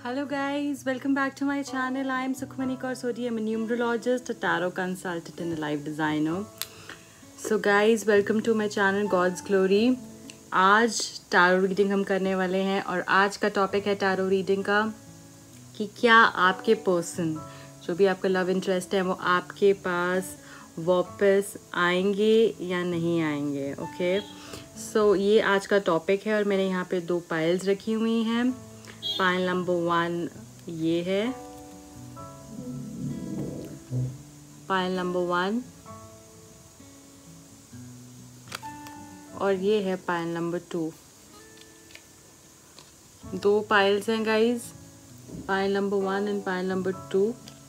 Hello guys, welcome back to my channel. I am Sukhmani Karsodi. I'm a numerologist, a tarot consultant and a life designer. So guys, welcome to my channel God's Glory. आज tarot reading हम करने वाले हैं और आज का topic है tarot reading का कि क्या आपके पर्सन जो भी आपका लव इंटरेस्ट है वो आपके पास वापस आएंगे या नहीं आएंगे. ओके सो ये आज का टॉपिक है और मैंने यहाँ पे दो पाइल्स रखी हुई हैं. पाइल नंबर 1 ये है, पाइल नंबर 1 और ये है पाइल नंबर 2. दो पाइल्स हैं guys, pile number 1 and pile number 2.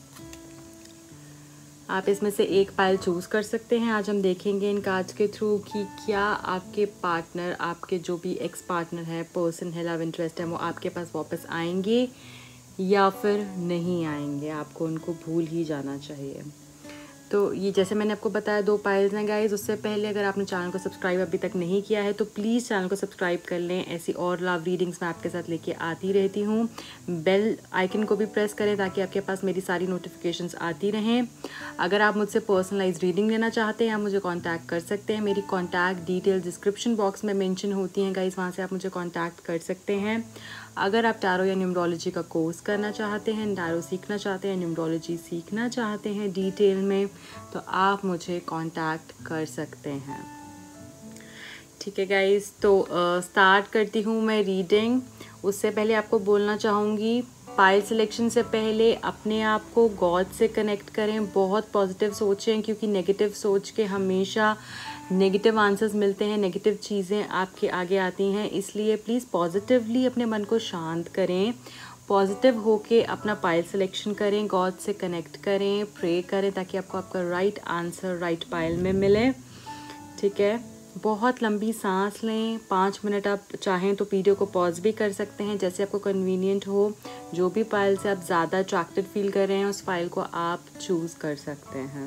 आप इसमें से एक पाइल चूज कर सकते हैं. आज हम देखेंगे इन कार्ड्स के थ्रू कि क्या आपके पार्टनर, आपके जो भी एक्स पार्टनर है, पर्सन है, लव इंटरेस्ट है, वो आपके पास वापस आएंगे या फिर नहीं आएंगे. आपको उनको भूल ही जाना चाहिए. तो ये जैसे मैंने आपको बताया दो पाइल्स हैं गाइस. उससे पहले अगर आपने चैनल को सब्सक्राइब अभी तक नहीं किया है तो प्लीज़ चैनल को सब्सक्राइब कर लें. ऐसी और लव रीडिंग्स मैं आपके साथ लेके आती रहती हूँ. बेल आइकन को भी प्रेस करें ताकि आपके पास मेरी सारी नोटिफिकेशंस आती रहें. अगर आप मुझसे पर्सनलाइज रीडिंग लेना चाहते हैं आप मुझे कॉन्टैक्ट कर सकते हैं. मेरी कॉन्टैक्ट डिटेल डिस्क्रिप्शन बॉक्स में मेंशन होती हैं गाइस, वहाँ से आप मुझे कॉन्टैक्ट कर सकते हैं. अगर आप टैरो या न्यूमरोलॉजी का कोर्स करना चाहते हैं, टैरो सीखना चाहते हैं, न्यूमरोलॉजी सीखना चाहते हैं डिटेल में, तो आप मुझे कांटेक्ट कर सकते हैं. ठीक है गाइस, तो स्टार्ट करती हूँ मैं रीडिंग. उससे पहले आपको बोलना चाहूँगी, पाइल सिलेक्शन से पहले अपने आप को गॉड से कनेक्ट करें. बहुत पॉजिटिव सोचें क्योंकि नेगेटिव सोच के हमेशा नेगेटिव आंसर्स मिलते हैं, नेगेटिव चीज़ें आपके आगे आती हैं. इसलिए प्लीज़ पॉजिटिवली अपने मन को शांत करें. पॉजिटिव होके अपना पाइल सिलेक्शन करें, गॉड से कनेक्ट करें, प्रे करें ताकि आपको आपका राइट आंसर राइट पाइल में मिले. ठीक है, बहुत लंबी सांस लें. 5 मिनट आप चाहें तो वीडियो को पॉज भी कर सकते हैं, जैसे आपको कन्वीनियंट हो. जो भी पाइल से आप ज़्यादा अट्रैक्टेड फील कर रहे हैं उस पाइल को आप चूज़ कर सकते हैं.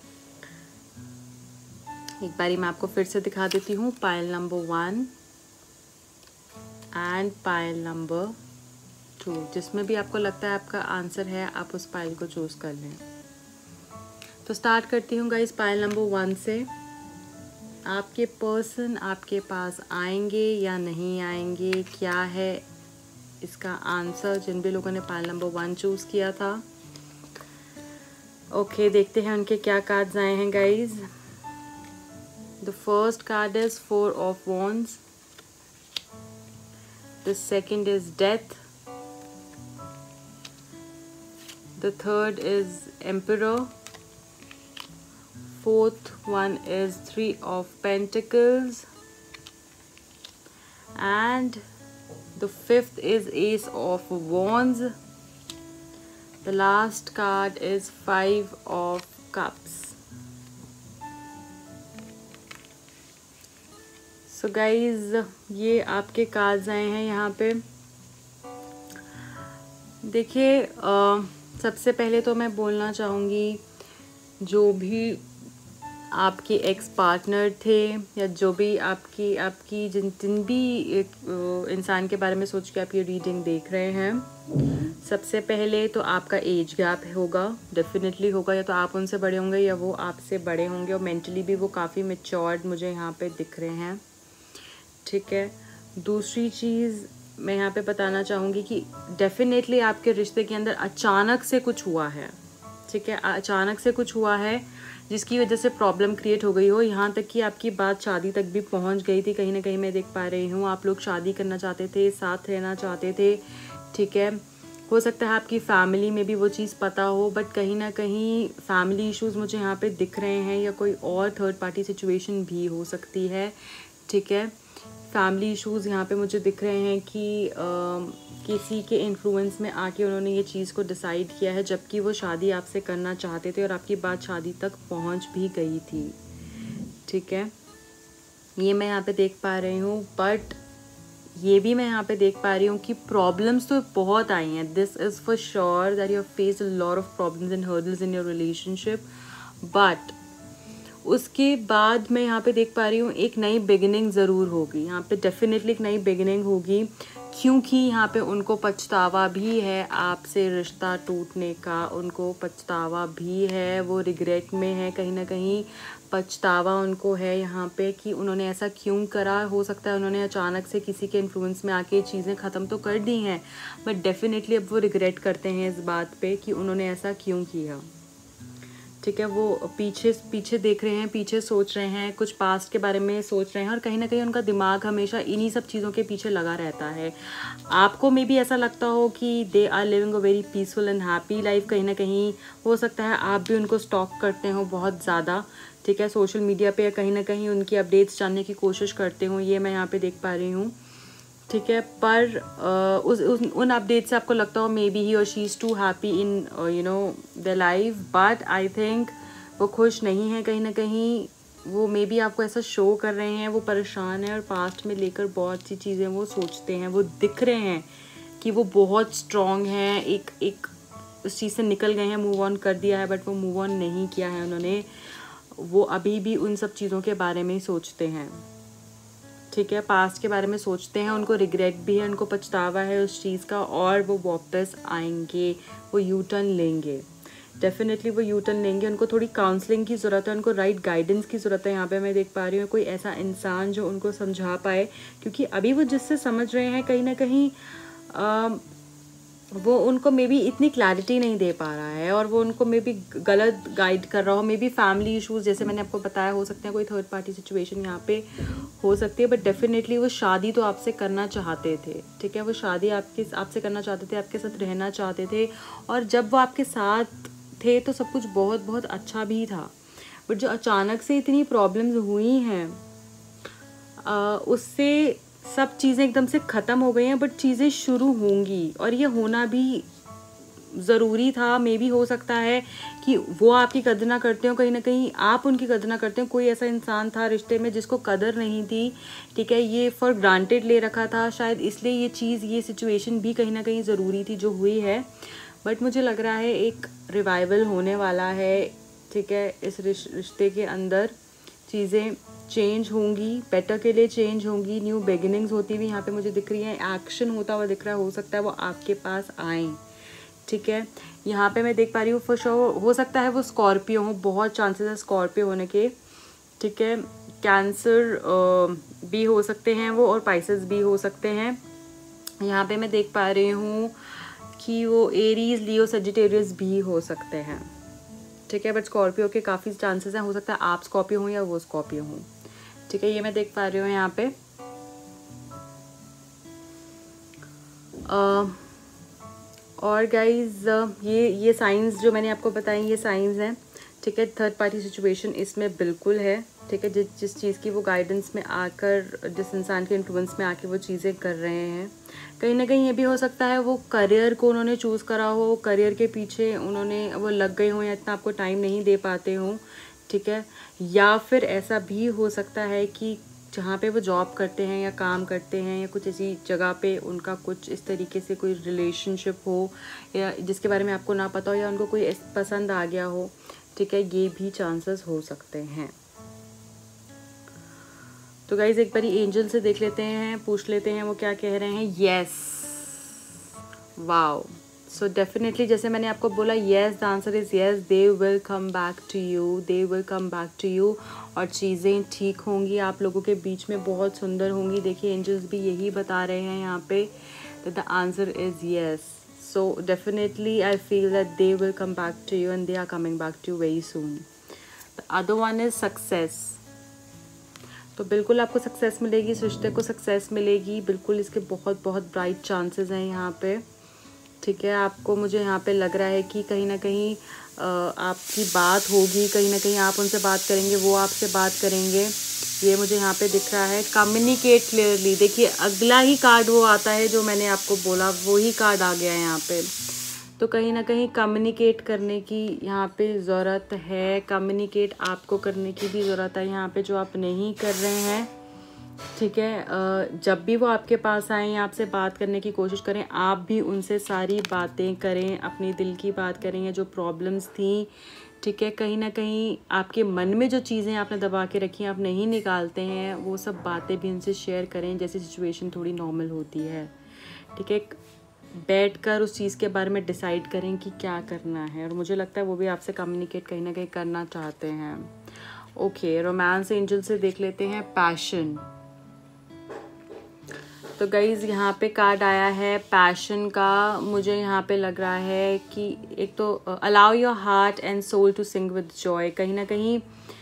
एक बारी मैं आपको फिर से दिखा देती हूँ. Pile number 1 and pile number 2. जिसमें भी आपको लगता है आपका आंसर है आप उस पाइल को चूज कर लें. तो स्टार्ट करती हूँ गाइस पाइल नंबर 1 से. आपके पर्सन आपके पास आएंगे या नहीं आएंगे, क्या है इसका आंसर जिन भी लोगों ने पाइल नंबर 1 चूज किया था. ओके, देखते हैं उनके क्या कार्ड्स आए हैं guys. The first card is 4 of Wands. The second is Death. The third is Emperor. Fourth one is 3 of Pentacles. And the fifth is Ace of Wands. The last card is 5 of Cups. So guys ये आपके cards आए हैं यहाँ पे. देखिए सबसे पहले तो मैं बोलना चाहूँगी, जो भी आपके एक्स पार्टनर थे या जो भी आपकी जिन भी इंसान के बारे में सोच के आप ये रीडिंग देख रहे हैं, सबसे पहले तो आपका एज गैप होगा, डेफिनेटली होगा. या तो आप उनसे बड़े होंगे या वो आपसे बड़े होंगे और मेंटली भी वो काफ़ी मैच्योर्ड मुझे यहाँ पे दिख रहे हैं. ठीक है, दूसरी चीज़ मैं यहाँ पे बताना चाहूँगी कि डेफिनेटली आपके रिश्ते के अंदर अचानक से कुछ हुआ है. ठीक है, अचानक से कुछ हुआ है जिसकी वजह से प्रॉब्लम क्रिएट हो गई हो. यहाँ तक कि आपकी बात शादी तक भी पहुँच गई थी. कहीं ना कहीं मैं देख पा रही हूँ आप लोग शादी करना चाहते थे, साथ रहना चाहते थे. ठीक है, हो सकता है आपकी फैमिली में भी वो चीज़ पता हो, बट कहीं ना कहीं फैमिली इश्यूज़ मुझे यहाँ पे दिख रहे हैं या कोई और थर्ड पार्टी सिचुएशन भी हो सकती है. ठीक है, फैमिली इश्यूज़ यहाँ पे मुझे दिख रहे हैं कि किसी के इन्फ्लुएंस में आके उन्होंने ये चीज़ को डिसाइड किया है, जबकि वो शादी आपसे करना चाहते थे और आपकी बात शादी तक पहुँच भी गई थी. ठीक है, ये मैं यहाँ पे देख पा रही हूँ. बट ये भी मैं यहाँ पे देख पा रही हूँ कि प्रॉब्लम्स तो बहुत आई हैं. This is for sure that you have faced a lot of problems and hurdles in your relationship. But उसके बाद मैं यहाँ पे देख पा रही हूँ एक नई बिगिनिंग ज़रूर होगी. यहाँ पे डेफिनेटली एक नई बिगिनिंग होगी क्योंकि यहाँ पे उनको पछतावा भी है आपसे रिश्ता टूटने का, उनको पछतावा भी है, वो रिग्रेट में है, कहीं ना कहीं पछतावा उनको है यहाँ पे कि उन्होंने ऐसा क्यों करा। हो सकता है उन्होंने अचानक से किसी के इन्फ्लुएंस में आके चीज़ें ख़त्म तो कर दी हैं, बट डेफिनेटली अब वो रिग्रेट करते हैं इस बात पे कि उन्होंने ऐसा क्यों किया। ठीक है, वो पीछे देख रहे हैं, पीछे सोच रहे हैं, कुछ पास्ट के बारे में सोच रहे हैं, और कहीं ना कहीं उनका दिमाग हमेशा इन्हीं सब चीज़ों के पीछे लगा रहता है। आपको मे भी ऐसा लगता हो कि they are living a very peaceful and happy life, कहीं ना कहीं हो सकता है आप भी उनको स्टॉक करते हो बहुत ज़्यादा। ठीक है, सोशल मीडिया पे कहीं ना कहीं उनकी अपडेट्स जानने की कोशिश करते हो, ये मैं यहाँ पे देख पा रही हूँ। ठीक है, पर उन अपडेट से आपको लगता हो मे बी ही और she is too happy in you know the life, but I think वो खुश नहीं है। कहीं ना कहीं वो मे बी आपको ऐसा शो कर रहे हैं, वो परेशान है और पास्ट में लेकर बहुत सी चीज़ें वो सोचते हैं, वो दिख रहे हैं कि वो बहुत स्ट्रॉन्ग हैं, एक उस चीज़ से निकल गए हैं, मूव ऑन कर दिया है, बट वो मूव ऑन नहीं किया है उन्होंने, वो अभी भी उन सब चीज़ों के बारे में ही सोचते हैं। ठीक है, पास्ट के बारे में सोचते हैं, उनको रिग्रेट भी है, उनको पछतावा है उस चीज़ का, और वो वापस आएंगे, वो यू टर्न लेंगे, डेफिनेटली वो यू टर्न लेंगे। उनको थोड़ी काउंसलिंग की ज़रूरत है, उनको राइट गाइडेंस की ज़रूरत है। यहाँ पे मैं देख पा रही हूँ कोई ऐसा इंसान जो उनको समझा पाए, क्योंकि अभी वो जिससे समझ रहे हैं कहीं ना कहीं वो उनको मे बी इतनी क्लैरिटी नहीं दे पा रहा है, और वो उनको मे बी गलत गाइड कर रहा हो, मे बी फैमिली इश्यूज़ जैसे मैंने आपको बताया हो सकते हैं, कोई थर्ड पार्टी सिचुएशन यहाँ पे हो सकती है, बट डेफिनेटली वो शादी तो आपसे करना चाहते थे। ठीक है, वो शादी आपसे करना चाहते थे, आपके साथ रहना चाहते थे, और जब वो आपके साथ थे तो सब कुछ बहुत बहुत अच्छा भी था, बट जो अचानक से इतनी प्रॉब्लम्स हुई हैं उससे सब चीज़ें एकदम से ख़त्म हो गई हैं, बट चीज़ें शुरू होंगी, और ये होना भी ज़रूरी था। मे भी हो सकता है कि वो आपकी कदर ना करते हो, कहीं ना कहीं आप उनकी कदर ना करते हो। कोई ऐसा इंसान था रिश्ते में जिसको कदर नहीं थी, ठीक है, ये फॉर ग्रांटेड ले रखा था शायद, इसलिए ये सिचुएशन भी कहीं ना कहीं ज़रूरी थी जो हुई है। बट मुझे लग रहा है एक रिवाइवल होने वाला है। ठीक है, इस रिश्ते के अंदर चीज़ें चेंज होंगी, बेटर के लिए चेंज होंगी, न्यू बिगिनिंग्स होती हुई यहाँ पे मुझे दिख रही है, एक्शन होता हुआ दिख रहा है, हो सकता है वो आपके पास आएँ। ठीक है, यहाँ पे मैं देख पा रही हूँ फॉर श्योर हो सकता है वो स्कॉर्पियो हो, बहुत चांसेस है स्कॉर्पियो होने के। ठीक है, कैंसर भी हो सकते हैं वो, और पाइसेस भी हो सकते हैं। यहाँ पे मैं देख पा रही हूँ कि वो एरीज, लियो, सजिटेरियस भी हो सकते हैं। ठीक है, बट स्कॉर्पियो के काफ़ी चांसेस हैं, हो सकता है आप स्कॉर्पियो हो या वो स्कॉर्पियो हो। ठीक है, ये मैं देख पा रही हूँ यहाँ पे। और गाइज ये साइंस जो मैंने आपको बताई ये साइंस हैं। ठीक है, थर्ड पार्टी सिचुएशन इसमें बिल्कुल है। ठीक है, जिस चीज़ की वो गाइडेंस में आकर, जिस इंसान के इन्फ्लुएंस में आके वो चीज़ें कर रहे हैं, कहीं ना कहीं ये भी हो सकता है वो करियर को उन्होंने चूज़ करा हो, करियर के पीछे वो लग गए हों या इतना आपको टाइम नहीं दे पाते हों। ठीक है, या फिर ऐसा भी हो सकता है कि जहाँ पे वो जॉब करते हैं या काम करते हैं या कुछ ऐसी जगह पे उनका कुछ इस तरीके से कोई रिलेशनशिप हो, या जिसके बारे में आपको ना पता हो, या उनको कोई पसंद आ गया हो। ठीक है, ये भी चांसेस हो सकते हैं। तो गाइज एक बारी एंजल से देख लेते हैं, पूछ लेते हैं वो क्या कह रहे हैं। येस, वाओ, सो डेफिनेटली जैसे मैंने आपको बोला, yes, the answer is yes, they will come back to you, they will come back to you, और चीज़ें ठीक होंगी, आप लोगों के बीच में बहुत सुंदर होंगी। देखिए एंजल्स भी यही बता रहे हैं यहाँ पे, the answer is yes. So definitely I feel that they will come back to you and they are coming back to you very soon. The other one is success. तो बिल्कुल आपको सक्सेस मिलेगी, इस रिश्ते को सक्सेस मिलेगी, बिल्कुल इसके बहुत बहुत ब्राइट चांसेस हैं यहाँ पे। ठीक है, आपको मुझे यहाँ पे लग रहा है कि कहीं ना कहीं आपकी बात होगी, कहीं ना कहीं आप उनसे बात करेंगे, वो आपसे बात करेंगे, ये मुझे यहाँ पे दिख रहा है। कम्युनिकेट क्लियरली, देखिए अगला ही कार्ड वो आता है जो मैंने आपको बोला, वो ही कार्ड आ गया है यहाँ पे। तो कहीं ना कहीं कम्युनिकेट करने की यहाँ पे ज़रूरत है, कम्युनिकेट आपको करने की भी ज़रूरत है यहाँ पे, जो आप नहीं कर रहे हैं। ठीक है, जब भी वो आपके पास आएँ, आपसे बात करने की कोशिश करें, आप भी उनसे सारी बातें करें, अपनी दिल की बात करें, या जो प्रॉब्लम्स थी। ठीक है, कहीं ना कहीं आपके मन में जो चीज़ें आपने दबा के रखी हैं, आप नहीं निकालते हैं, वो सब बातें भी उनसे शेयर करें, जैसे सिचुएशन थोड़ी नॉर्मल होती है। ठीक है, बैठ कर उस चीज़ के बारे में डिसाइड करें कि क्या करना है, और मुझे लगता है वो भी आपसे कम्युनिकेट कहीं ना कहीं करना चाहते हैं। ओके, रोमांस एंजल से देख लेते हैं पैशन। तो गाइज यहाँ पे कार्ड आया है पैशन का। मुझे यहाँ पे लग रहा है कि एक तो allow your heart and soul to sing with joy, कहीं ना कहीं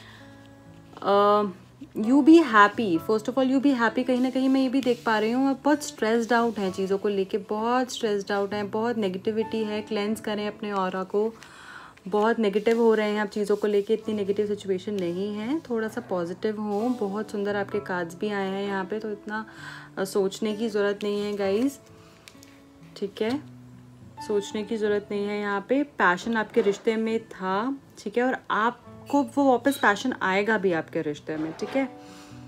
you be happy, first of all you be happy. कहीं ना कहीं मैं ये भी देख पा रही हूँ आप बहुत स्ट्रेस्ड आउट हैं, चीज़ों को लेके बहुत स्ट्रेस्ड आउट हैं, बहुत नेगेटिविटी है। क्लेंस करें अपने ऑरा को, बहुत नेगेटिव हो रहे हैं आप चीज़ों को लेके, इतनी नेगेटिव सिचुएशन नहीं है, थोड़ा सा पॉजिटिव हो। बहुत सुंदर आपके कार्ड्स भी आए हैं यहाँ पे, तो इतना सोचने की ज़रूरत नहीं है गाइज, ठीक है, सोचने की ज़रूरत नहीं है यहाँ पे। पैशन आपके रिश्ते में था, ठीक है, और आपको वो वापस पैशन आएगा भी आपके रिश्ते में, ठीक है।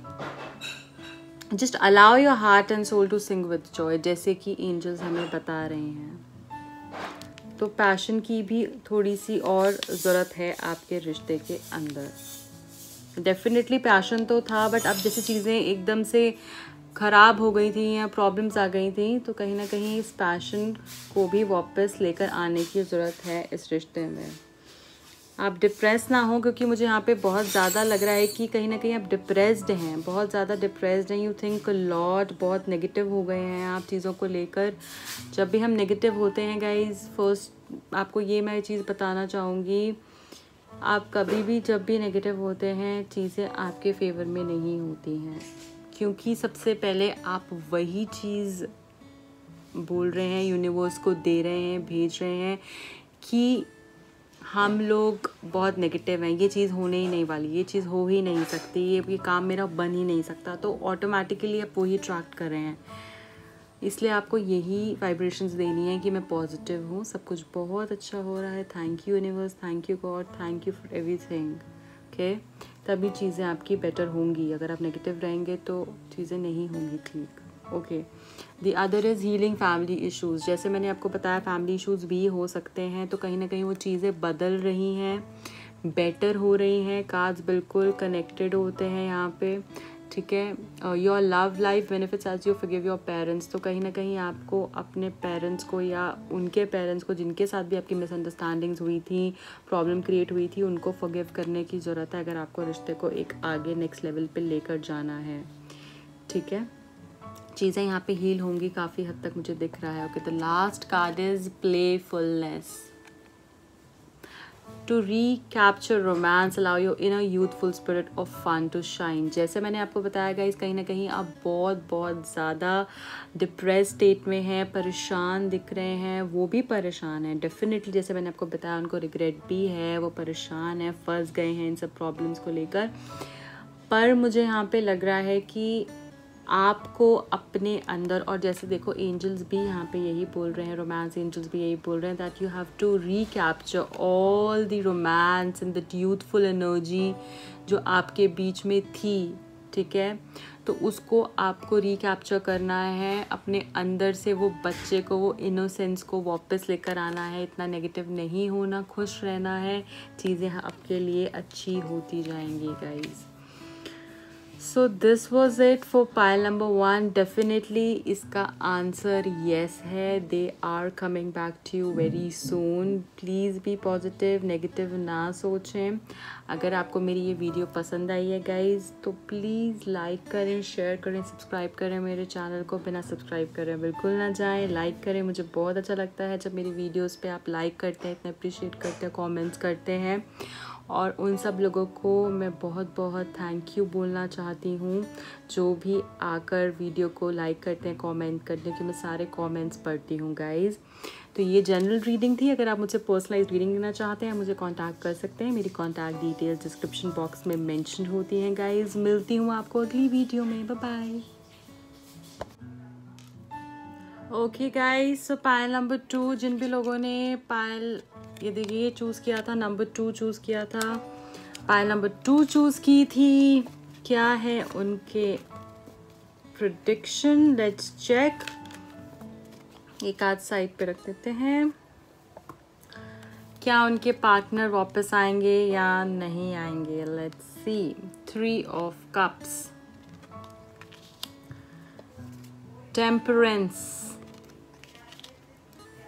Just allow your heart and soul to sing with joy, जैसे कि एंजल्स हमें बता रहे हैं। तो पैशन की भी थोड़ी सी और ज़रूरत है आपके रिश्ते के अंदर। डेफिनेटली पैशन तो था, बट अब जैसे चीज़ें एकदम से ख़राब हो गई थी या प्रॉब्लम्स आ गई थी, तो कहीं ना कहीं इस पैशन को भी वापस लेकर आने की ज़रूरत है इस रिश्ते में। आप डिप्रेस ना हो, क्योंकि मुझे यहाँ पे बहुत ज़्यादा लग रहा है कि कहीं ना कहीं आप डिप्रेस्ड हैं, बहुत ज़्यादा डिप्रेस्ड हैं। यू थिंक लॉट, बहुत नेगेटिव हो गए हैं आप चीज़ों को लेकर। जब भी हम नेगेटिव होते हैं गाइज, फर्स्ट आपको ये मैं चीज़ बताना चाहूँगी, आप कभी भी जब भी नेगेटिव होते हैं चीज़ें आपके फेवर में नहीं होती हैं, क्योंकि सबसे पहले आप वही चीज़ बोल रहे हैं, यूनिवर्स को दे रहे हैं, भेज रहे हैं कि हम लोग बहुत नेगेटिव हैं, ये चीज़ होने ही नहीं वाली, ये चीज़ हो ही नहीं सकती, ये काम मेरा बन ही नहीं सकता। तो ऑटोमेटिकली आप वही अट्रैक्ट कर रहे हैं, इसलिए आपको यही वाइब्रेशंस देनी है कि मैं पॉजिटिव हूँ, सब कुछ बहुत अच्छा हो रहा है, thank you universe, thank you God, thank you for everything. Okay, तभी चीज़ें आपकी बेटर होंगी। अगर आप नेगेटिव रहेंगे तो चीज़ें नहीं होंगी ठीक। Okay, the other is healing family issues. जैसे मैंने आपको बताया फैमिली इश्यूज़ भी हो सकते हैं, तो कहीं ना कहीं वो चीज़ें बदल रही हैं, बेटर हो रही हैं। कार्ड्स बिल्कुल कनेक्टेड होते हैं यहाँ पे, ठीक है। Your love life benefits as you forgive your parents. तो कहीं ना कहीं आपको अपने पेरेंट्स को या उनके पेरेंट्स को, जिनके साथ भी आपकी मिसअंडरस्टैंडिंग्स हुई थी, प्रॉब्लम क्रिएट हुई थी, उनको फॉरगिव करने की ज़रूरत है अगर आपको रिश्ते को एक आगे नेक्स्ट लेवल पे लेकर जाना है, ठीक है। चीज़ें यहाँ पे हील होंगी काफ़ी हद तक, मुझे दिख रहा है। Okay, the last card is playfulness. To recapture romance, allow your inner youthful spirit of fun to shine. जैसे मैंने आपको बताया गाइस, कहीं ना कहीं आप बहुत बहुत ज़्यादा डिप्रेस स्टेट में हैं, परेशान दिख रहे हैं, वो भी परेशान हैं डेफिनेटली। जैसे मैंने आपको बताया, उनको रिग्रेट भी है, वो परेशान है, फंस गए हैं इन सब प्रॉब्लम्स को लेकर। पर मुझे यहाँ पे लग रहा है कि आपको अपने अंदर, और जैसे देखो एंजल्स भी यहाँ पे यही बोल रहे हैं, रोमांस एंजल्स भी यही बोल रहे हैं, that you have to recapture all the romance and that youthful energy जो आपके बीच में थी, ठीक है। तो उसको आपको रिकैप्चर करना है अपने अंदर से, वो बच्चे को, वो इनोसेंस को वापस लेकर आना है। इतना नेगेटिव नहीं होना, खुश रहना है, चीज़ें आपके लिए अच्छी होती जाएंगी guys. So this was it for pile number 1। Definitely इसका आंसर येस है, they are coming back to you very soon. Please be positive, negative ना सोचें। अगर आपको मेरी ये वीडियो पसंद आई है गाइज, तो प्लीज़ लाइक करें, शेयर करें, सब्सक्राइब करें मेरे चैनल को। बिना सब्सक्राइब करें बिल्कुल ना जाएं, लाइक करें। मुझे बहुत अच्छा लगता है जब मेरी वीडियोस पे आप लाइक करते हैं, इतना अप्रिशिएट करते हैं, कमेंट्स करते हैं। और उन सब लोगों को मैं बहुत बहुत थैंक यू बोलना चाहती हूँ जो भी आकर वीडियो को लाइक करते हैं, कमेंट करते हैं, कि मैं सारे कमेंट्स पढ़ती हूँ गाइज़। तो ये जनरल रीडिंग थी। अगर आप मुझसे पर्सनलाइज रीडिंग लेना चाहते हैं, मुझे कांटेक्ट कर सकते हैं। मेरी कांटेक्ट डिटेल्स डिस्क्रिप्शन बॉक्स में मेंशन होती हैं गाइज़। मिलती हूँ आपको अगली वीडियो में, bye bye. Okay guys, so pile number 2, जिन भी लोगों ने पायल, ये देखिए, ये चूज़ किया था, नंबर 2 चूज़ किया था, पायल नंबर 2 चूज़ की थी, क्या है उनके प्रेडिक्शन, लेट्स चेक। एक आध साइड पे रख देते हैं। क्या उनके पार्टनर वापस आएंगे या नहीं आएंगे, let's see. 3 of cups, temperance,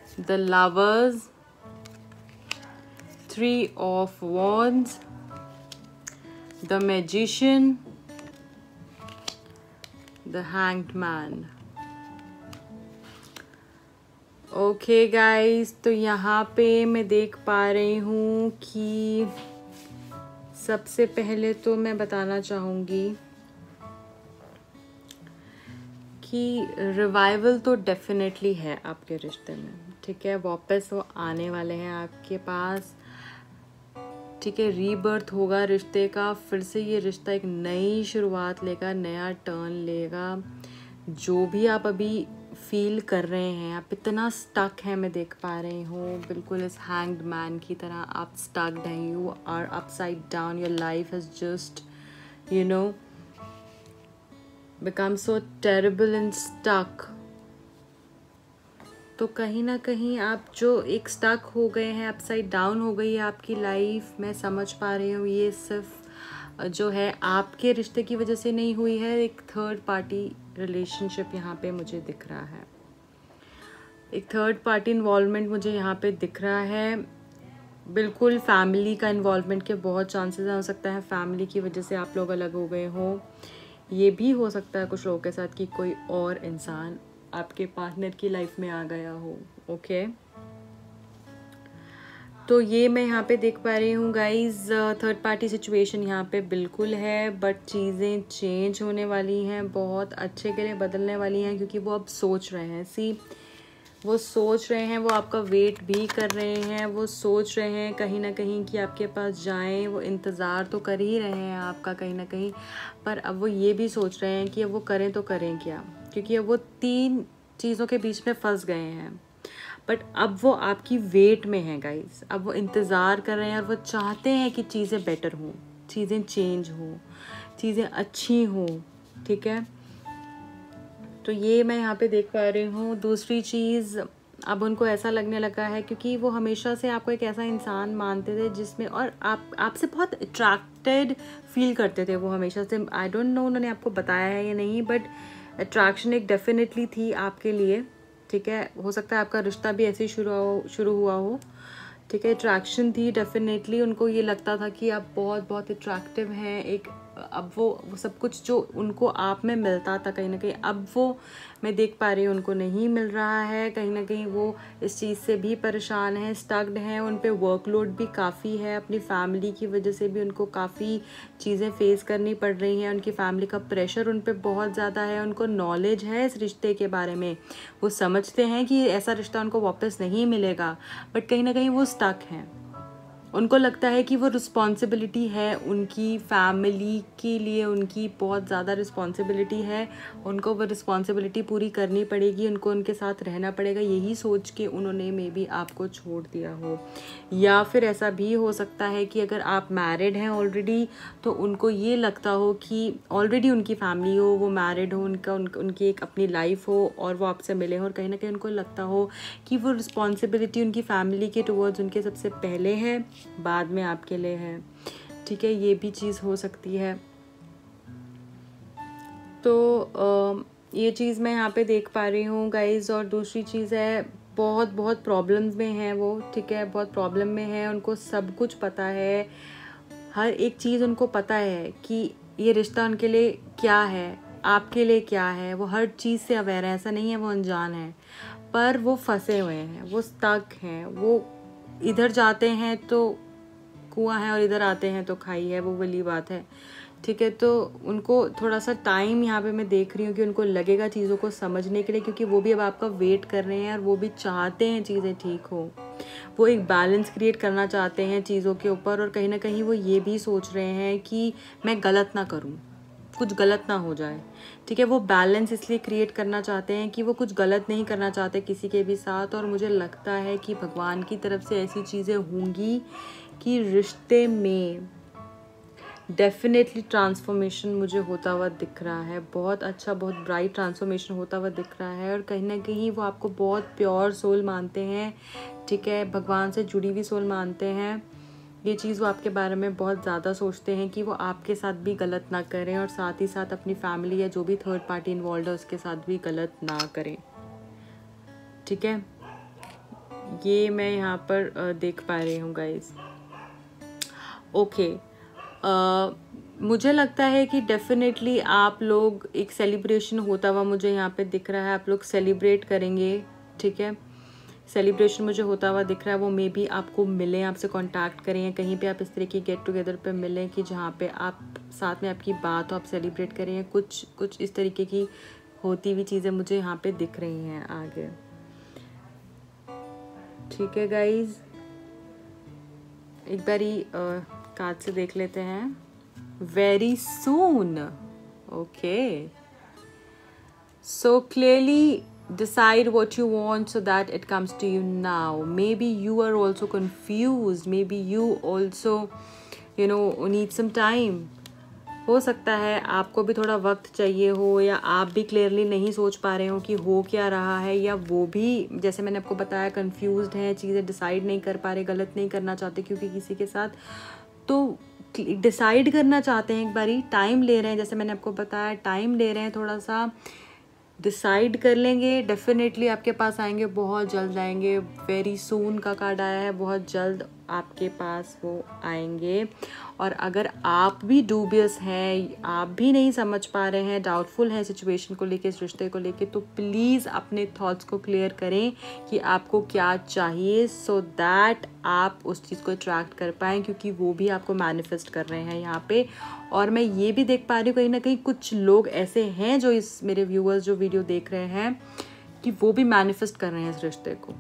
the Lovers, Three of Wands, the Magician, the Hanged Man. Okay guys, तो यहाँ पे मैं देख पा रही हूँ कि सबसे पहले तो मैं बताना चाहूँगी कि रिवाइवल तो डेफिनेटली है आपके रिश्ते में, ठीक है। वापस वो आने वाले हैं आपके पास, ठीक है। रीबर्थ होगा रिश्ते का, फिर से ये रिश्ता एक नई शुरुआत लेगा, नया टर्न लेगा। जो भी आप अभी फील कर रहे हैं, आप इतना स्टक हैं, मैं देख पा रही हूँ, बिल्कुल इस हैंग्ड मैन की तरह आप स्टक्ड हैं। You are upside down, your life has just you know become so terrible and stuck. तो कहीं ना कहीं आप जो एक स्टक हो गए हैं, अपसाइड डाउन हो गई है आपकी लाइफ, मैं समझ पा रही हूँ। ये सिर्फ जो है आपके रिश्ते की वजह से नहीं हुई है, एक थर्ड पार्टी रिलेशनशिप यहाँ पे मुझे दिख रहा है, एक थर्ड पार्टी इन्वॉल्वमेंट मुझे यहाँ पे दिख रहा है। बिल्कुल फैमिली का इन्वॉल्वमेंट के बहुत चांसेस हो सकता है, फैमिली की वजह से आप लोग अलग हो गए हो। ये भी हो सकता है कुछ लोगों के साथ कि कोई और इंसान आपके पार्टनर की लाइफ में आ गया हो, ओके। तो ये मैं यहाँ पे देख पा रही हूँ गाइज, थर्ड पार्टी सिचुएशन यहाँ पे बिल्कुल है, बट चीज़ें चेंज होने वाली हैं, बहुत अच्छे के लिए बदलने वाली हैं, क्योंकि वो अब सोच रहे हैं। वो सोच रहे हैं, वो आपका वेट भी कर रहे हैं, वो सोच रहे हैं कहीं ना कहीं कि आपके पास जाएं। वो इंतज़ार तो कर ही रहे हैं आपका कहीं ना कहीं, पर अब वो ये भी सोच रहे हैं कि अब वो करें तो करें क्या, क्योंकि अब वो 3 चीज़ों के बीच में फंस गए हैं। बट अब वो आपकी वेट में है गाइस, अब वो इंतज़ार कर रहे हैं और वो चाहते हैं कि चीज़ें बेटर हों, चीज़ें चेंज हों, चीज़ें अच्छी हों, ठीक है। तो ये मैं यहाँ पे देख पा रही हूँ। दूसरी चीज़, अब उनको ऐसा लगने लगा है, क्योंकि वो हमेशा से आपको एक ऐसा इंसान मानते थे जिसमें, और आपसे बहुत अट्रैक्टेड फील करते थे वो हमेशा से। आई डोंट नो उन्होंने आपको बताया है या नहीं, बट अट्रैक्शन एक डेफिनेटली थी आपके लिए, ठीक है। हो सकता है आपका रिश्ता भी ऐसे ही शुरू हुआ हो, ठीक है। अट्रैक्शन थी डेफिनेटली, उनको ये लगता था कि आप बहुत बहुत अट्रैक्टिव हैं। एक अब वो सब कुछ जो उनको आप में मिलता था कहीं ना कहीं, अब वो मैं देख पा रही हूँ उनको नहीं मिल रहा है। कहीं ना कहीं वो इस चीज़ से भी परेशान हैं, स्टक्ड हैं, उन पे वर्कलोड भी काफ़ी है, अपनी फैमिली की वजह से भी उनको काफ़ी चीज़ें फेस करनी पड़ रही हैं, उनकी फैमिली का प्रेशर उन पे बहुत ज़्यादा है। उनको नॉलेज है इस रिश्ते के बारे में, वो समझते हैं कि ऐसा रिश्ता उनको वापस नहीं मिलेगा, बट कहीं ना कहीं वो स्टक हैं। उनको लगता है कि वो रिस्पॉन्सिबिलिटी है उनकी फैमिली के लिए, उनकी बहुत ज़्यादा रिस्पॉन्सिबिलिटी है, उनको वो रिस्पॉन्सिबिलिटी पूरी करनी पड़ेगी, उनको उनके साथ रहना पड़ेगा। यही सोच के उन्होंने मे बी आपको छोड़ दिया हो। या फिर ऐसा भी हो सकता है कि अगर आप मैरिड हैं ऑलरेडी, तो उनको ये लगता हो कि ऑलरेडी उनकी फैमिली हो, वो मैरिड हो, उनकी एक अपनी लाइफ हो, और वो आपसे मिले हो, और कहीं ना कहीं उनको लगता हो कि वो रिस्पॉन्सिबिलिटी उनकी फैमिली के टुवर्ड्स उनके सबसे पहले है, बाद में आपके लिए है, ठीक है। ये भी चीज़ हो सकती है। तो ये चीज़ मैं यहाँ पे देख पा रही हूँ गाइज। और दूसरी चीज़ है, बहुत प्रॉब्लम्स में है वो, ठीक है, बहुत प्रॉब्लम में है। उनको सब कुछ पता है, हर एक चीज़ उनको पता है कि ये रिश्ता उनके लिए क्या है, आपके लिए क्या है, वो हर चीज़ से अवेयर है। ऐसा नहीं है वो अनजान है, पर वो फंसे हुए हैं, वो स्टक हैं। वो इधर जाते हैं तो कुआं है और इधर आते हैं तो खाई है, वो वाली बात है, ठीक है। तो उनको थोड़ा सा टाइम यहाँ पे मैं देख रही हूँ कि उनको लगेगा चीज़ों को समझने के लिए, क्योंकि वो भी अब आपका वेट कर रहे हैं और वो भी चाहते हैं चीज़ें ठीक हो। वो एक बैलेंस क्रिएट करना चाहते हैं चीज़ों के ऊपर, और कहीं ना कहीं वो ये भी सोच रहे हैं कि मैं गलत ना करूँ, कुछ गलत ना हो जाए, ठीक है। वो बैलेंस इसलिए क्रिएट करना चाहते हैं कि वो कुछ गलत नहीं करना चाहते किसी के भी साथ। और मुझे लगता है कि भगवान की तरफ से ऐसी चीज़ें होंगी कि रिश्ते में डेफिनेटली ट्रांसफॉर्मेशन मुझे होता हुआ दिख रहा है, बहुत अच्छा, बहुत ब्राइट ट्रांसफॉर्मेशन होता हुआ दिख रहा है। और कहीं ना कहीं वो आपको बहुत प्योर सोल मानते हैं, ठीक है, भगवान से जुड़ी हुई सोल मानते हैं। ये चीज़ वो आपके बारे में बहुत ज़्यादा सोचते हैं कि वो आपके साथ भी गलत ना करें, और साथ ही साथ अपनी फैमिली या जो भी थर्ड पार्टी इन्वॉल्व है उसके साथ भी गलत ना करें, ठीक है। ये मैं यहाँ पर देख पा रही हूँ गाइज। ओके, मुझे लगता है कि डेफिनेटली आप लोग एक सेलिब्रेशन होता हुआ मुझे यहाँ पे दिख रहा है, आप लोग सेलिब्रेट करेंगे, ठीक है। सेलिब्रेशन मुझे होता हुआ दिख रहा है, वो मे बी आपको मिलें, आपसे कांटेक्ट करें, या कहीं पे आप इस तरह की गेट टुगेदर पे मिलें कि जहाँ पे आप साथ में आपकी बात हो, आप सेलिब्रेट करें। कुछ इस तरीके की होती हुई चीज़ें मुझे यहाँ पे दिख रही हैं आगे, ठीक है गाइज। एक बारी कार्ड से देख लेते हैं। Very soon, okay, so clearly decide what you want so that it comes to you now. Maybe you are also confused, maybe you also need some time. हो सकता है आपको भी थोड़ा वक्त चाहिए हो, या आप भी क्लियरली नहीं सोच पा रहे हो कि हो क्या रहा है, या वो भी जैसे मैंने आपको बताया कंफ्यूज्ड हैं, चीज़ें डिसाइड नहीं कर पा रहे, गलत नहीं करना चाहते क्योंकि किसी के साथ, तो डिसाइड करना चाहते हैं, एक बारी टाइम ले रहे हैं, जैसे मैंने आपको बताया टाइम ले रहे हैं, थोड़ा सा डिसाइड कर लेंगे, डेफिनेटली आपके पास आएंगे, बहुत जल्द आएंगे। वेरी सून का कार्ड आया है, बहुत जल्द आपके पास वो आएंगे। और अगर आप भी डूबियस हैं, आप भी नहीं समझ पा रहे हैं, डाउटफुल हैं सिचुएशन को लेके, इस रिश्ते को लेके, तो प्लीज़ अपने थॉट्स को क्लियर करें कि आपको क्या चाहिए, सो दैट आप उस चीज़ को अट्रैक्ट कर पाएँ, क्योंकि वो भी आपको मैनिफेस्ट कर रहे हैं यहाँ पे। और मैं ये भी देख पा रही हूँ कहीं ना कहीं कुछ लोग ऐसे हैं जो इस मेरे व्यूअर्स जो वीडियो देख रहे हैं कि वो भी मैनिफेस्ट कर रहे हैं इस रिश्ते को,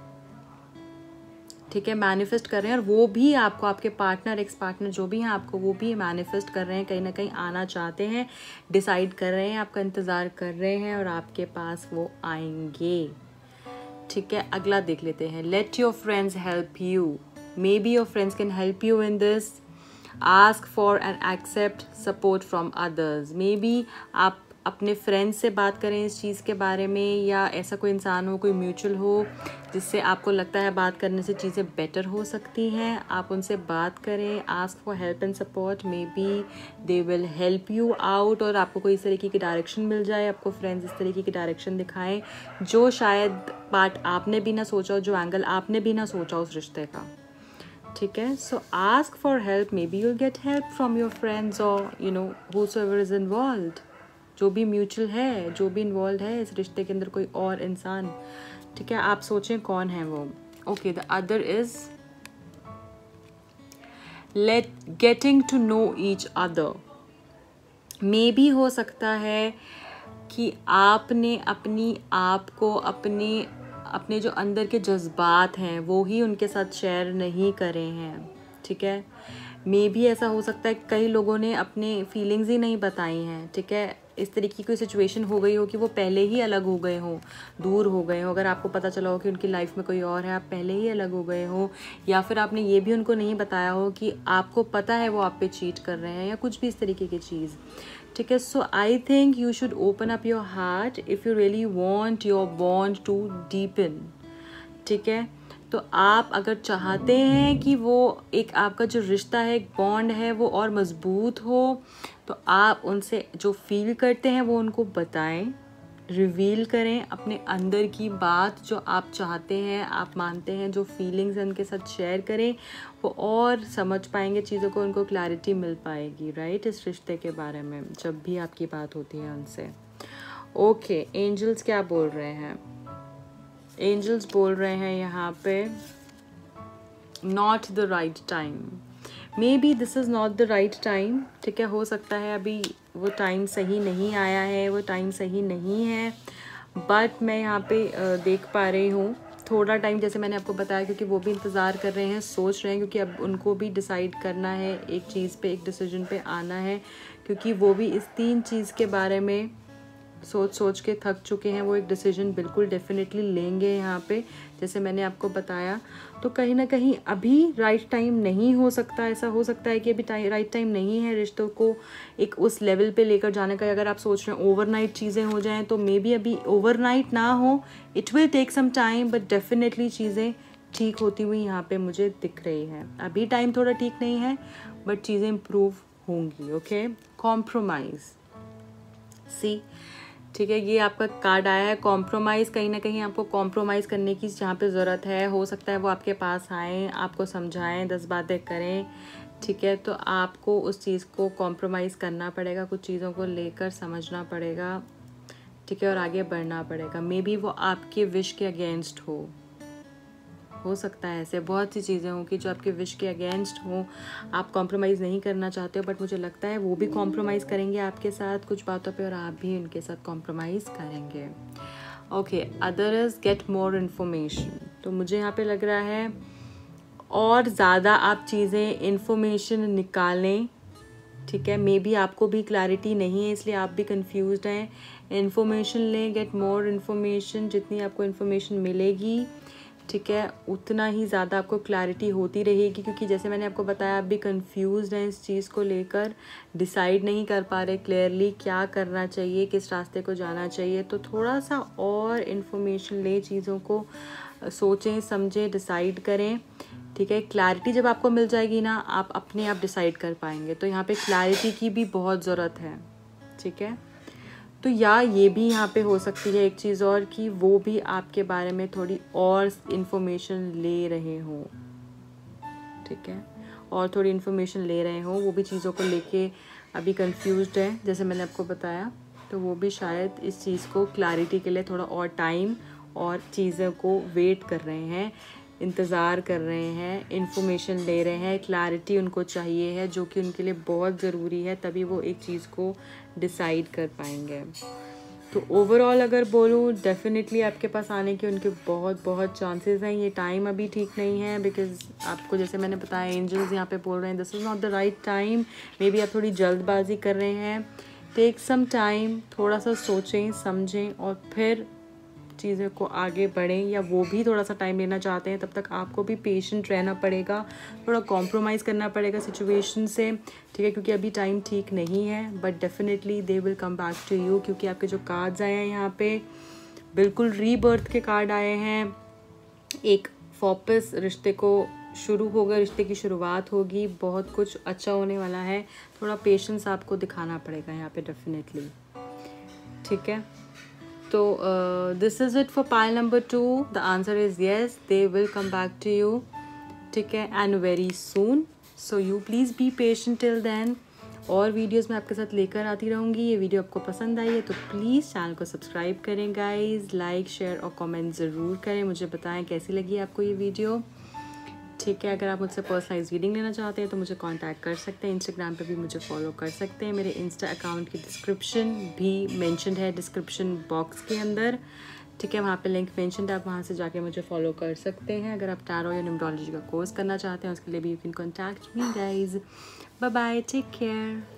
ठीक है, मैनिफेस्ट कर रहे हैं। और वो भी आपको, आपके पार्टनर, एक्स पार्टनर जो भी हैं, आपको वो भी मैनिफेस्ट कर रहे हैं, कहीं ना कहीं आना चाहते हैं, डिसाइड कर रहे हैं, आपका इंतज़ार कर रहे हैं, और आपके पास वो आएंगे, ठीक है। अगला देख लेते हैं। Let your friends help you, maybe your friends can help you in this. Ask for and accept support from others, maybe आप अपने फ्रेंड्स से बात करें इस चीज़ के बारे में, या ऐसा कोई इंसान हो, कोई म्यूचुअल हो जिससे आपको लगता है बात करने से चीज़ें बेटर हो सकती हैं, आप उनसे बात करें। Ask for help and support, maybe they will help you out, और आपको कोई इस तरीके की डायरेक्शन मिल जाए, आपको फ्रेंड्स इस तरीके की डायरेक्शन दिखाएं जो शायद पार्ट आपने भी ना सोचा हो, जो एंगल आपने भी ना सोचा उस रिश्ते का, ठीक है। So ask for help, maybe you'll get help from your friends और whosoever is involved, जो भी म्यूचुअल है, जो भी इन्वॉल्व है इस रिश्ते के अंदर, कोई और इंसान, ठीक है। आप सोचें कौन है वो। Okay, the other is getting to know each other. मे भी हो सकता है कि आपने अपनी आप को अपने जो अंदर के जज्बात हैं वो ही उनके साथ शेयर नहीं करे हैं, ठीक है। मे भी ऐसा हो सकता है कि कई लोगों ने अपने फीलिंग्स ही नहीं बताई हैं, ठीक है। इस तरीके की कोई सिचुएशन हो गई हो कि वो पहले ही अलग हो गए हों, दूर हो गए हों, अगर आपको पता चला हो कि उनकी लाइफ में कोई और है, आप पहले ही अलग हो गए हो, या फिर आपने ये भी उनको नहीं बताया हो कि आपको पता है वो आप पे चीट कर रहे हैं, या कुछ भी इस तरीके की चीज़, ठीक है। So I think you should open up your heart if you really want your bond to deepen, ठीक है। तो आप अगर चाहते हैं कि वो एक आपका जो रिश्ता है, एक बॉन्ड है, वो और मजबूत हो, तो आप उनसे जो फील करते हैं वो उनको बताएं, रिवील करें अपने अंदर की बात, जो आप चाहते हैं, आप मानते हैं, जो फीलिंग्स हैं उनके साथ शेयर करें, वो और समझ पाएंगे चीज़ों को, उनको क्लैरिटी मिल पाएगी, राइट, इस रिश्ते के बारे में जब भी आपकी बात होती है उनसे। ओके, एंजल्स क्या बोल रहे हैं? एंजल्स बोल रहे हैं यहाँ पे not the right time, maybe this is not the right time, ठीक है। हो सकता है अभी वो टाइम सही नहीं आया है, वो टाइम सही नहीं है, बट मैं यहाँ पे देख पा रही हूँ थोड़ा टाइम, जैसे मैंने आपको बताया, क्योंकि वो भी इंतज़ार कर रहे हैं, सोच रहे हैं, क्योंकि अब उनको भी डिसाइड करना है, एक चीज़ पे, एक डिसीजन पे आना है, क्योंकि वो भी इस 3 चीज़ के बारे में सोच के थक चुके हैं। वो एक डिसीजन बिल्कुल डेफिनेटली लेंगे यहाँ पे, जैसे मैंने आपको बताया। तो कहीं ना कहीं अभी राइट टाइम नहीं हो सकता, ऐसा हो सकता है कि अभी राइट टाइम नहीं है रिश्तों को एक उस लेवल पे लेकर जाने का। अगर आप सोच रहे हैं ओवरनाइट चीज़ें हो जाएं, तो मे बी अभी ओवरनाइट ना हो, it will take some time, but definitely चीज़ें ठीक होती हुई यहाँ पे मुझे दिख रही हैं। अभी टाइम थोड़ा ठीक नहीं है, बट चीज़ें इम्प्रूव होंगी, ओके। कॉम्प्रोमाइज़, सी, ठीक है, ये आपका कार्ड आया है कॉम्प्रोमाइज़। कहीं ना कहीं आपको कॉम्प्रोमाइज़ करने की जहाँ पे ज़रूरत है, हो सकता है वो आपके पास आएँ, आपको समझाएं, 10 बातें करें। ठीक है, तो आपको उस चीज़ को कॉम्प्रोमाइज़ करना पड़ेगा, कुछ चीज़ों को लेकर समझना पड़ेगा। ठीक है, और आगे बढ़ना पड़ेगा। मे बी वो आपके विश के अगेंस्ट हो सकता है ऐसे बहुत सी चीज़ें हों कि जो आपके विश के अगेंस्ट हो, आप कॉम्प्रोमाइज़ नहीं करना चाहते हो, बट मुझे लगता है वो भी कॉम्प्रोमाइज़ करेंगे आपके साथ कुछ बातों पे और आप भी उनके साथ कॉम्प्रोमाइज़ करेंगे। Okay, other is get more information. तो मुझे यहाँ पे लग रहा है और ज़्यादा आप चीज़ें इन्फॉर्मेशन निकालें। ठीक है, मे बी आपको भी क्लैरिटी नहीं है इसलिए आप भी कंफ्यूज्ड हैं। इन्फॉर्मेशन लें, गेट मोर इन्फॉर्मेशन। जितनी आपको इन्फॉर्मेशन मिलेगी, ठीक है, उतना ही ज़्यादा आपको क्लैरिटी होती रहेगी, क्योंकि जैसे मैंने आपको बताया आप भी कंफ्यूज्ड हैं इस चीज़ को लेकर, डिसाइड नहीं कर पा रहे क्लियरली क्या करना चाहिए, किस रास्ते को जाना चाहिए। तो थोड़ा सा और इन्फॉर्मेशन लें, चीज़ों को सोचें, समझें, डिसाइड करें। ठीक है, क्लैरिटी जब आपको मिल जाएगी ना, आप अपने आप डिसाइड कर पाएंगे। तो यहाँ पे क्लैरिटी की भी बहुत ज़रूरत है। ठीक है, तो या ये भी यहाँ पे हो सकती है एक चीज़ और कि वो भी आपके बारे में थोड़ी और इन्फॉर्मेशन ले रहे हों। ठीक है, और थोड़ी इन्फॉर्मेशन ले रहे हों, वो भी चीज़ों को लेके अभी कंफ्यूज्ड है जैसे मैंने आपको बताया। तो वो भी शायद इस चीज़ को क्लैरिटी के लिए थोड़ा और टाइम और चीज़ों को वेट कर रहे हैं, इंतज़ार कर रहे हैं, इन्फॉर्मेशन ले रहे हैं, क्लैरिटी उनको चाहिए है जो कि उनके लिए बहुत ज़रूरी है, तभी वो एक चीज़ को डिसाइड कर पाएंगे। तो ओवरऑल अगर बोलूँ, डेफिनेटली आपके पास आने के उनके बहुत बहुत चांसेस हैं। ये टाइम अभी ठीक नहीं है, बिकॉज आपको जैसे मैंने बताया एंजल्स यहाँ पे बोल रहे हैं this is not the right time. Maybe आप थोड़ी जल्दबाजी कर रहे हैं। टेक सम टाइम, थोड़ा सा सोचें, समझें और फिर चीज़ों को आगे बढ़ें, या वो भी थोड़ा सा टाइम लेना चाहते हैं तब तक आपको भी पेशेंट रहना पड़ेगा, थोड़ा कॉम्प्रोमाइज़ करना पड़ेगा सिचुएशन से। ठीक है, क्योंकि अभी टाइम ठीक नहीं है, but definitely they will come back to you. क्योंकि आपके जो कार्ड्स आए हैं यहाँ पे बिल्कुल रीबर्थ के कार्ड आए हैं। एक वापस रिश्ते को शुरू होगा, रिश्ते की शुरुआत होगी, बहुत कुछ अच्छा होने वाला है। थोड़ा पेशेंस आपको दिखाना पड़ेगा यहाँ पे डेफिनेटली। ठीक है, तो this is it for pile number 2। The answer is yes, they will come back to you. ठीक है, and very soon. So you please be patient till then. और वीडियोस मैं आपके साथ लेकर आती रहूँगी। ये वीडियो आपको पसंद आई है तो प्लीज़ चैनल को सब्सक्राइब करें गाइज, लाइक शेयर और कमेंट ज़रूर करें, मुझे बताएं कैसी लगी आपको ये वीडियो। ठीक है, अगर आप मुझसे पर्सनलाइज रीडिंग लेना चाहते हैं तो मुझे कांटेक्ट कर सकते हैं। इंस्टाग्राम पे भी मुझे फॉलो कर सकते हैं। मेरे इंस्टा अकाउंट की डिस्क्रिप्शन भी मेंशन्ड है डिस्क्रिप्शन बॉक्स के अंदर। ठीक है, वहाँ पे लिंक मेंशन्ड है, आप वहाँ से जाके मुझे फॉलो कर सकते हैं। अगर आप टैरो या न्यूमरोलॉजी का कोर्स करना चाहते हैं उसके लिए भी you can contact me guys. Bye bye, take care.